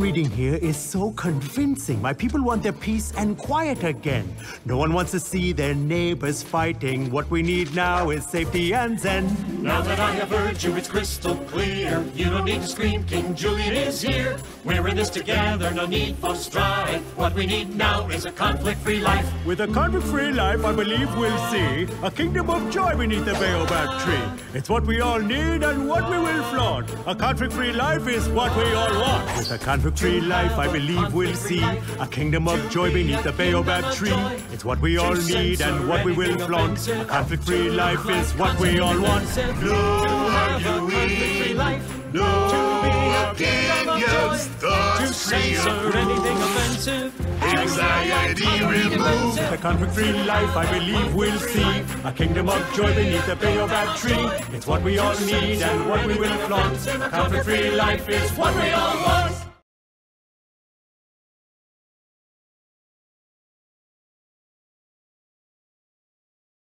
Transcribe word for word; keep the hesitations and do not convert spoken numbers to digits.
reading here is so convincing. My people want their peace and quiet again. No one wants to see their neighbors fighting. What we need now is safety and zen. Now that I have heard you, it's crystal clear. You don't need to scream, King Julien is here. We're in this together, no need for strife. What we need now is a conflict-free life. With a conflict-free life, I believe we'll see a kingdom of joy beneath the baobab tree. It's what we all need and what we will flaunt. A conflict-free life is what we all want. With a conflict-free life, I believe we'll see a kingdom of joy beneath the baobab tree. It's what we all need and what we will flaunt. A conflict-free life is what we all want. No arguing, no opinions, thoughts free of anything offensive, anxiety removed. A conflict-free life, I believe we'll see a kingdom of joy beneath the baobab tree. It's what we all need and what we will flaunt. A conflict-free life is what we all want.